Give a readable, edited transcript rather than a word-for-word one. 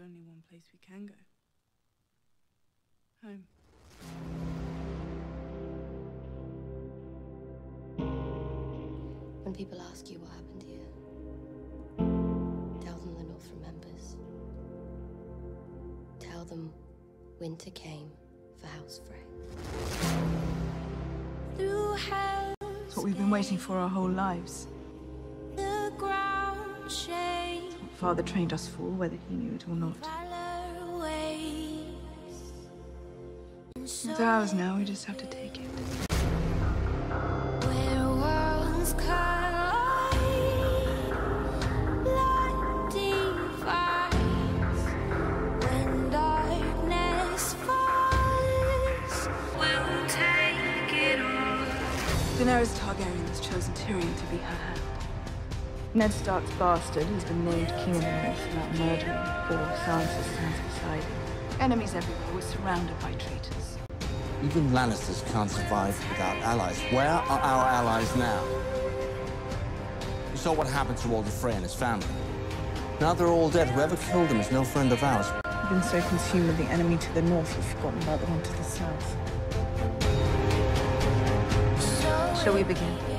only one place we can go. Home. When people ask you what happened here, tell them the North remembers. Tell them winter came for House Frey. It's what we've been waiting for our whole lives. It's what Father trained us for, whether he knew it or not. It's ours now, we just have to take it. Daenerys Targaryen has chosen Tyrion to be her hand. Ned Stark's bastard has been named King of the North without murdering or Sansa stands beside him. Enemies everywhere, we're surrounded by traitors. Even Lannisters can't survive without allies. Where are our allies now? You saw what happened to Walder Frey and his family. Now they're all dead. Whoever killed them is no friend of ours. You've been so consumed with the enemy to the north, you've forgotten about the one to the south. Shall we begin?